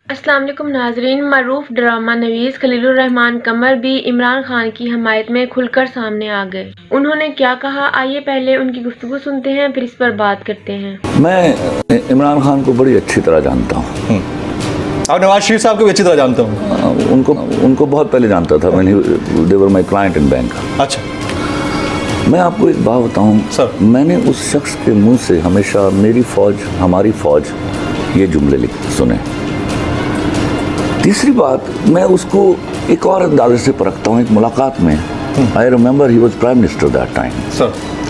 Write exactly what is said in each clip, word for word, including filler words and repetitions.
अस्सलाम वालेकुम नाजरीन। मरूफ ड्रामा नवीस खलीलुर रहमान कमर भी इमरान खान की हमायत में खुलकर सामने आ गए। उन्होंने क्या कहा, आइए पहले उनकी गुफ्तगू सुनते हैं, फिर इस पर बात करते हैं। मैं इमरान खान को बड़ी अच्छी तरह जानता हूँ। आप नवाज शरीफ साहब को भी अच्छी तरह जानता हूँ। उनको उनको बहुत पहले जानता था। मैंने they were my client in bank. अच्छा, मैं आपको एक बात बताऊँ सर, मैंने उस शख्स के मुंह से हमेशा मेरी फौज, हमारी फौज, ये जुमले लिख सुने। तीसरी बात, मैं उसको एक और अंदाजे से परखता हूँ। एक मुलाकात में I remember he was prime minister that time. Sir,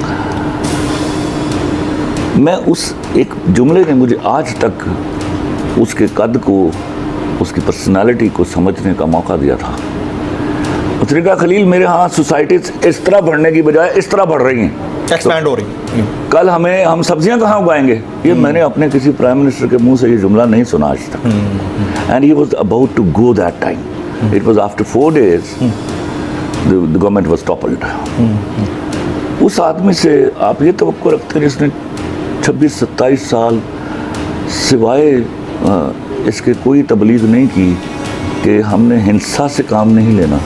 मैं उस एक जुमले ने मुझे आज तक उसके कद को, उसकी पर्सनालिटी को समझने का मौका दिया था। तरीका खलील, मेरे यहाँ सोसाइटी इस तरह बढ़ने की बजाय इस तरह बढ़ रही हैं, एक्सपैंड हो रही। कल हमें हम सब्जियां कहाँ उगाएंगे? ये मैंने अपने किसी प्राइम मिनिस्टर के मुंह से ये जुमला नहीं सुना आज तक। And he was about to go that time. It was after four days the government was toppled. उस आदमी से आप ये तवक्को रखते हैं जिसने छब्बीस सत्ताईस साल सिवाय इसके कोई तबलीग नहीं की कि हमने हिंसा से काम नहीं लेना,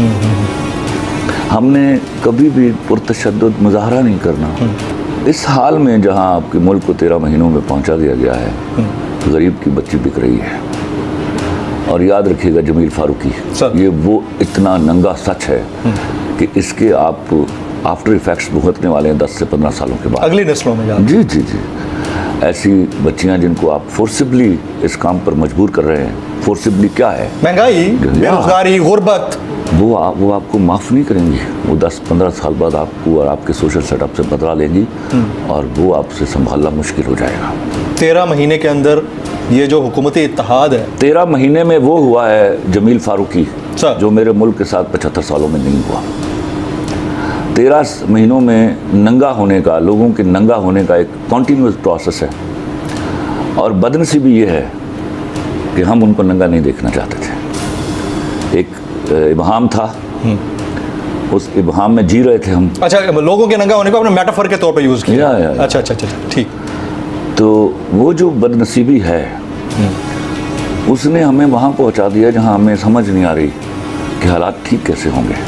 हमने कभी भी पुरतशद्दुद मुजाहरा नहीं करना। इस हाल में जहां आपके मुल्क को तेरह महीनों में पहुंचा दिया गया है, गरीब की बच्ची बिक रही है। और याद रखिएगा जमील फारूकी, ये वो इतना नंगा सच है कि इसके आप आफ्टर इफेक्ट्स भुगतने वाले हैं दस से पंद्रह सालों के बाद, अगली नस्लों में। जी जी जी ऐसी बच्चियां जिनको आप फोर्सिबली इस काम पर मजबूर कर रहे हैं। फोर्सिबली क्या है? महंगाई, बेरोजगारी, गुर्बत। वो आप वो आपको माफ़ नहीं करेंगी। वो दस पंद्रह साल बाद आपको और आपके सोशल सेटअप से बदला लेंगी और वो आपसे संभालना मुश्किल हो जाएगा। तेरह महीने के अंदर ये जो हुकूमती इत्तेहाद है, तेरह महीने में वो हुआ है जमील फारूकी जो मेरे मुल्क के साथ पचहत्तर सालों में नहीं हुआ। तेरह महीनों में नंगा होने का, लोगों के नंगा होने का एक कॉन्टीन्यूस प्रोसेस है। और बदनसीबी ये है कि हम उनको नंगा नहीं देखना चाहते थे। एक इबहाम था, उस इबहाम में जी रहे थे हम। अच्छा, लोगों के नंगा होने को आपने मेटाफर के तौर पे यूज़ किया। या, या, या। अच्छा अच्छा अच्छा, ठीक। तो वो जो बदनसीबी है उसने हमें वहाँ पहुँचा दिया जहाँ हमें समझ नहीं आ रही कि हालात ठीक कैसे होंगे।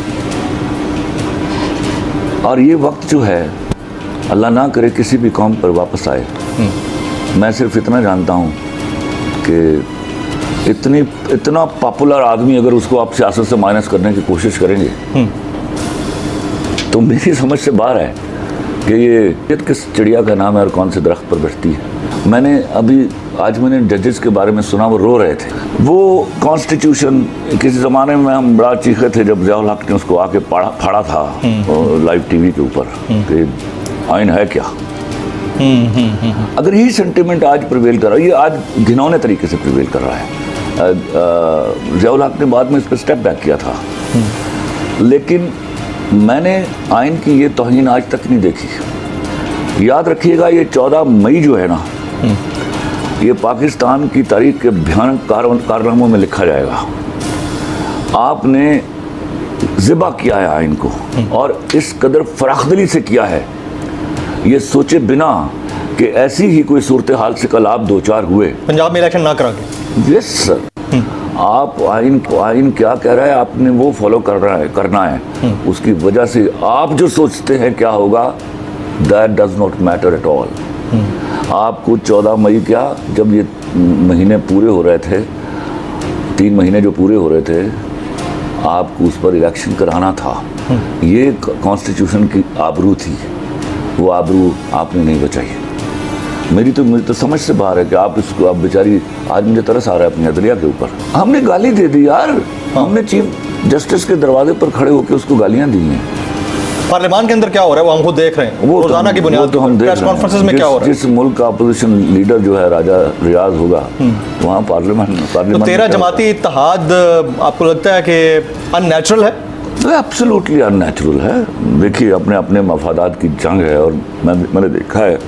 और ये वक्त जो है, अल्लाह ना करे किसी भी कौम पर वापस आए। मैं सिर्फ इतना जानता हूँ कि इतनी इतना पॉपुलर आदमी अगर उसको आप सियासत से माइनस करने की कोशिश करेंगे तो मेरी समझ से बाहर है कि ये किस चिड़िया का नाम है और कौन से दरख्त पर बैठती है। मैंने अभी आज मैंने जजेस के बारे में सुना, वो रो रहे थे। वो कॉन्स्टिट्यूशन किसी ज़माने में हम बड़ा चीखे थे जब ज़ियाउल हक ने उसको आके पढ़ा फाड़ा था लाइव टीवी के ऊपर कि आइन है क्या। अगर यही सेंटिमेंट आज प्रिवेल कर रहा है, ये आज घिनौने तरीके से प्रिवेल कर रहा है। ज़ियाउल हक ने बाद में इस पर स्टेप बैक किया था, लेकिन मैंने आइन की ये तौहीन आज तक नहीं देखी। याद रखिएगा, ये चौदह मई जो है ना, ये पाकिस्तान की तारीख के भयानक कारनामों में लिखा जाएगा। आपने ज़िबा किया है आइन को और इस कदर फराखदिली से किया है, ये सोचे बिना कि ऐसी ही कोई सूरत हाल से कल आप दो चार हुए, पंजाब में इलेक्शन ना करा के। यस सर, आप आइन आइन क्या कह रहा है आपने वो फॉलो कर रहा है करना है। उसकी वजह से आप जो सोचते हैं क्या होगा, that does not matter at all. आपको चौदह मई क्या, जब ये महीने पूरे हो रहे थे, तीन महीने जो पूरे हो रहे थे, आपको उस पर इलेक्शन कराना था। ये कॉन्स्टिट्यूशन की आबरू थी, वो आबरू आपने नहीं बचाई। मेरी तो मुझे तो समझ से बाहर है कि आप इसको, आप बेचारी, आज मुझे तरस आ रहा है अपनी अदलिया के ऊपर। हमने गाली दे दी यार, हमने चीफ जस्टिस के दरवाजे पर खड़े होकर उसको गालियां दी हैं। पार्लियामान के अंदर क्या हो रहा है वो हम खुद देख रहे हैं, वो रोजाना की बुनियाद तो हम देख रहे हैं। में क्या हो रहा है? जिस मुल्क का अपोजिशन लीडर जो है राजा रियाज होगा, वहाँ पार्लियामेंट पार्लियामेंट तेरह जमाती इत्तेहाद आपको लगता है कि अननेचुरल है? एब्सोल्युटली अननेचुरल है। देखिए, अपने अपने मफादात की जंग है और मैं मैंने देखा है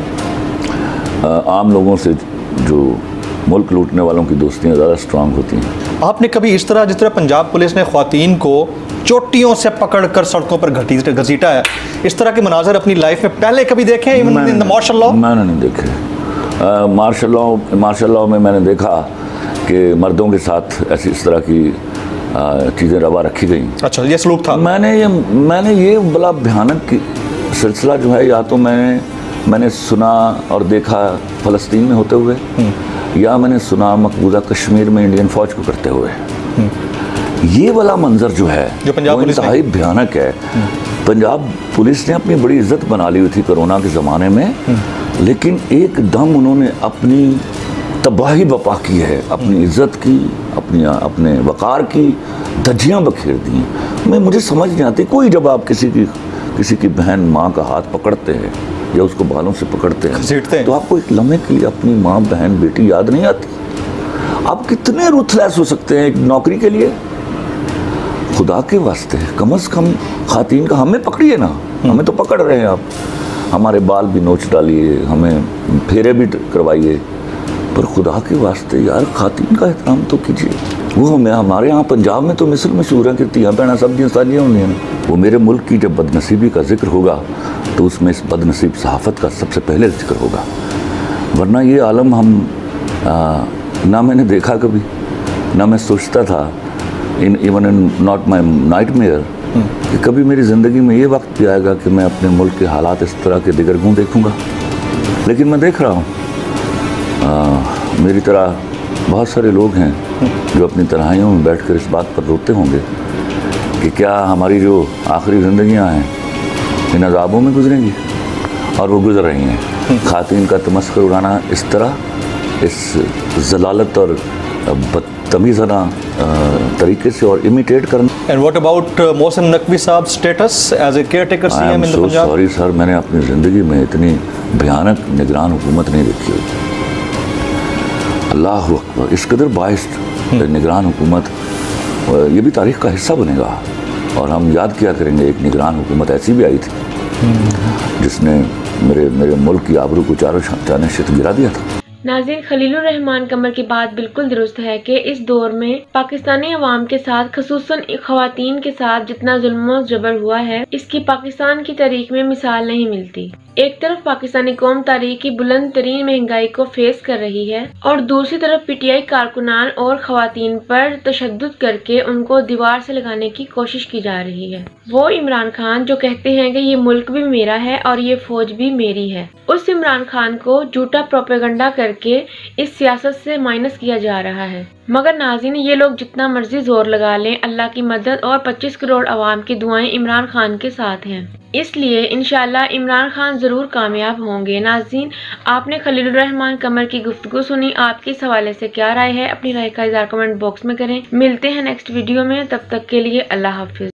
आम लोगों से जो मुल्क लूटने वालों की दोस्तियाँ ज़्यादा स्ट्रांग होती हैं। आपने कभी इस तरह, जिस तरह पंजाब पुलिस ने ख्वातीन को चोटियों से पकड़कर सड़कों पर घसीटा है, इस तरह के मनाजर अपनी लाइफ में पहले कभी देखे हैं? Even martial law? मैंने नहीं देखे। मार्शल लॉ मार्शल लॉ में मैंने देखा कि मर्दों के साथ ऐसी इस तरह की चीज़ें रवा रखी गई। अच्छा, ये सलूक था। मैंने ये मैंने ये बड़ा भयानक सिलसिला जो है, या तो मैंने मैंने सुना और देखा फ़लस्तीन में होते हुए, या मैंने सुना मकबूजा कश्मीर में इंडियन फ़ौज को करते हुए। ये वाला मंजर जो है जो पंजाब पुलिस इंतहाई भयानक है। पंजाब पुलिस ने अपनी बड़ी इज्जत बना ली हुई थी कोरोना के ज़माने में, लेकिन एकदम उन्होंने अपनी तबाही बपा की है, अपनी इज्जत की, अपनी अपने वक़ार की धज्जियाँ बखेर दी। मैं मुझे समझ नहीं आती, कोई जब आप किसी की किसी की बहन माँ का हाथ पकड़ते हैं या उसको बालों से पकड़ते हैं, तो आपको एक लम्हे के लिए अपनी माँ, बहन, बेटी याद नहीं आती? आप कितने रुथलेस हो सकते हैं एक नौकरी के लिए? खुदा के वास्ते कम अज़ कम खातीन का हमें पकड़िए ना। हमें तो पकड़ रहे हैं आप, हमारे बाल भी नोच डालिए, हमें फेरे भी करवाइए, पर खुदा के वास्ते यार खातीन का एहतराम तो कीजिए। वो हमें हमारे यहाँ पंजाब में तो मिसल मशहूर है कि तियाँ भैन सब दिन साजियाँ होंगी हैं। वो मेरे मुल्क की जब बदनसीबी का जिक्र होगा तो उसमें इस बदनसीब सहाफ़त का सबसे पहले जिक्र होगा, वरना ये आलम हम आ, ना मैंने देखा कभी, ना मैं सोचता था, in even in not my nightmare, कि कभी मेरी ज़िंदगी में ये वक्त भी आएगा कि मैं अपने मुल्क के हालात इस तरह के दिगरगूं देखूँगा। लेकिन मैं देख रहा हूँ मेरी तरह बहुत सारे लोग हैं जो अपनी तन्हाइयों में बैठकर इस बात पर रोते होंगे कि क्या हमारी जो आखिरी ज़िंदगियां हैं इन अज़ाबों में गुजरेंगी, और वो गुजर रही हैं। खातीन का तमस्खुर उड़ाना इस तरह, इस जलालत और बदतमीज़ाना तरीके से और इमिटेट करना। And what about Mohsin Naqvi sahab status as a caretaker CM in the Punjab? Sorry sir, मैंने अपनी ज़िंदगी में इतनी भयानक निगरान हुकूमत नहीं देखी हुई। अल्लाह अकबर, इस कदर बाइस्ड निगरान हुकूमत, ये भी तारीख़ का हिस्सा बनेगा। और हम याद किया करेंगे, एक निगरान हुकूमत ऐसी भी आई थी जिसने मेरे मेरे मुल्क की आबरू को चारों चाने शित गिरा दिया था। नाज़रीन, खलीलुर रहमान कमर की बात बिल्कुल दुरुस्त है कि इस दौर में पाकिस्तानी अवाम के साथ, खसूसन ख़वातीन के साथ जितना जुल्म जबर हुआ है, इसकी पाकिस्तान की तारीख में मिसाल नहीं मिलती। एक तरफ पाकिस्तानी कौम तारीख की बुलंद तरीन महंगाई को फेस कर रही है और दूसरी तरफ पीटीआई कारकुनान और ख़वातीन पर तशद्दुद करके उनको दीवार से लगाने की कोशिश की जा रही है। वो इमरान खान जो कहते हैं कि ये मुल्क भी मेरा है और ये फौज भी मेरी है, उस इमरान खान को झूठा प्रोपेगेंडा करके इस सियासत से माइनस किया जा रहा है। मगर नाज़रीन, ये लोग जितना मर्जी जोर लगा लें, अल्लाह की मदद और पच्चीस करोड़ अवाम की दुआएं इमरान खान के साथ हैं, इसलिए इंशाल्लाह इमरान खान ज़रूर कामयाब होंगे। नाज़रीन, आपने खलीलुर रहमान कमर की गुफ्तगू सुनी, आपके इस हवाले से क्या राय है? अपनी राय का इज़हार कमेंट बॉक्स में करें। मिलते हैं नेक्स्ट वीडियो में, तब तक के लिए अल्लाह हाफिज़।